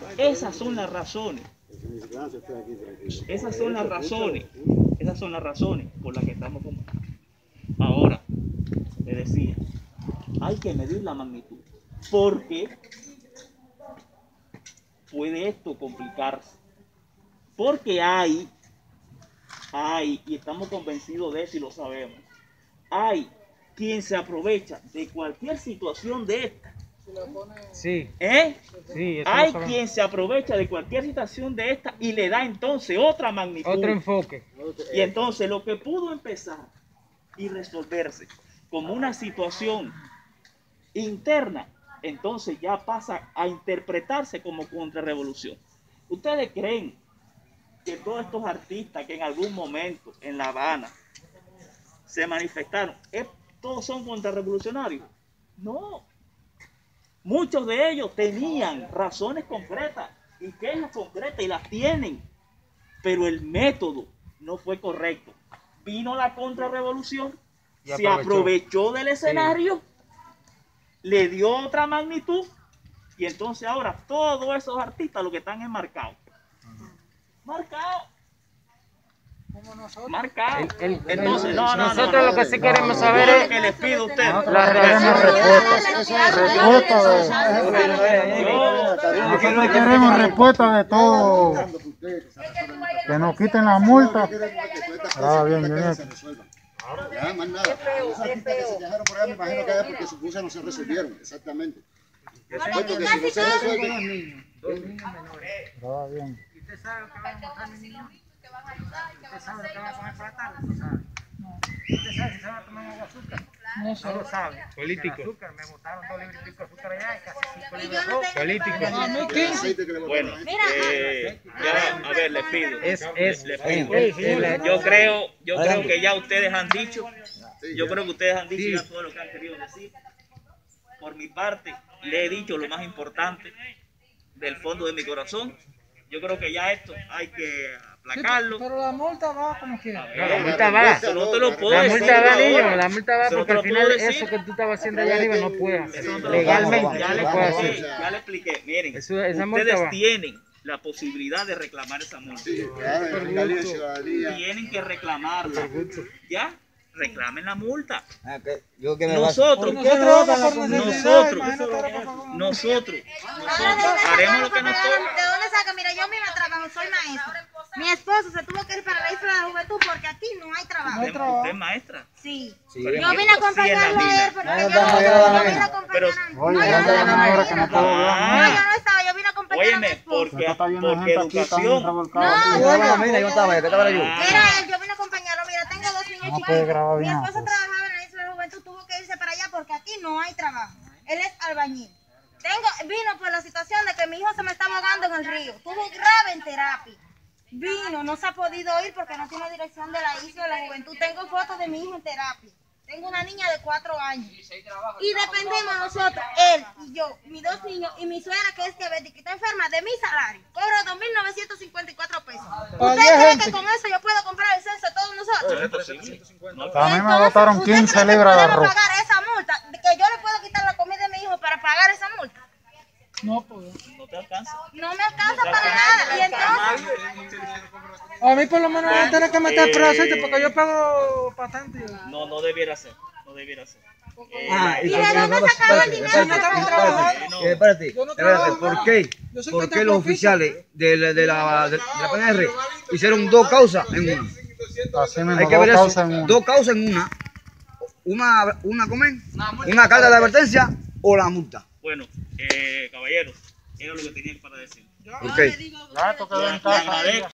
Esas son las razones. Esas son las razones. Esas son las razones por las que estamos como. Ahora, le decía, hay que medir la magnitud. Porque puede esto complicarse. Porque hay, y estamos convencidos de eso y lo sabemos, hay quien se aprovecha de cualquier situación de esta. Sí. Sí, Hay quien se aprovecha de cualquier situación de esta y le da entonces otra magnitud. Otro enfoque. Y entonces lo que pudo empezar y resolverse como una situación interna, entonces ya pasa a interpretarse como contrarrevolución. ¿Ustedes creen que todos estos artistas que en algún momento en La Habana se manifestaron, todos son contrarrevolucionarios? No. Muchos de ellos tenían razones concretas y quejas concretas y las tienen, pero el método no fue correcto. Vino la contrarrevolución, se aprovechó del escenario, le dio otra magnitud y entonces ahora todos esos artistas lo que están es marcados. Marcados. Marcado. Entonces, nosotros lo que sí queremos saber es que les pido a ustedes la Nosotros queremos respuesta de todo. Que nos quiten la multa. Ah, bien, bien. Ya, más nada. Esos artistas que se dejaron por allá, me imagino que es porque sus cosas no se resolvieron, exactamente. Porque si no se resuelven... Ah, bien. ¿Usted sabe lo que van a montar mis niños? ¿Usted sabe lo que van a poner para la tarde? ¿Usted sabe? ¿Usted sabe si se va a tomar agua azúcar? No lo sabe. Político. Azúcar, me botaron 2 libras de azúcar allá y casi 5 libras de arroz. Político. Bueno, ya, a ver, les pido. Yo creo que ya ustedes han dicho, ya todo lo que han querido decir. Por mi parte, le he dicho lo más importante del fondo de mi corazón. Yo creo que ya esto hay que aplacarlo. Pero la multa va como quiera. La multa va. Eso no te lo puedo La decir. multa va, niño. La multa va porque al final decir. eso que tú estabas haciendo allá arriba no puedes hacer. Eso no te lo Legalmente ya no puedes hacer. Ya le expliqué. Miren, Esa multa ustedes va. tienen la posibilidad de reclamar esa multa. Tienen que reclamarla. ¿Ya? Reclamen la multa. Nosotros haremos lo que nos toca. ¿De dónde saca? Mira, yo misma trabajo, soy maestra. Mi esposo se tuvo que ir para la isla de la juventud porque aquí no hay trabajo. ¿Usted es maestra? Sí. Yo vine a acompañarlo a él porque yo vine a acompañarlo. No, yo no estaba, yo vine a acompañarlo a mi esposo. Porque educación. Era él, yo vine a acompañarlo. Mira, tengo 2 niños chiquitos. Mi esposo trabajaba en la isla de la juventud, tuvo que irse para allá porque aquí no hay trabajo. Él es albañil. Vino por la situación de que mi hijo se me estaba ahogando en el río. Tuvo grave en terapia. Vino, no se ha podido ir porque no tiene dirección de la isla de la juventud. Tengo fotos de mi hijo en terapia. Tengo una niña de 4 años. Y dependemos nosotros, él y yo, mis 2 niños y mi suegra que es diabética y está enferma de mi salario. Cobro 2.954 pesos. ¿Usted cree que con eso yo puedo comprar el censo de todos nosotros? A mí me botaron 15 libras de arroz. Pagar esa multa, que yo le puedo quitar la comida de mi hijo para pagar esa multa. No, pues. No te alcanza. No me alcanza para nada. Y entonces, a mí por lo menos me tiene que meter preso porque yo pago patente. No debiera ser. No debiera ser. ¿y de dónde sacaron el dinero? Espérate, ¿por qué los oficiales de la PNR hicieron 2 causas en una? Así mismo, Hay que ver 2 eso, causas en una. 2 causas en una carta de advertencia o la multa. Bueno, caballeros, era lo que tenían para decir. Okay. Ya, esto quedó en casa.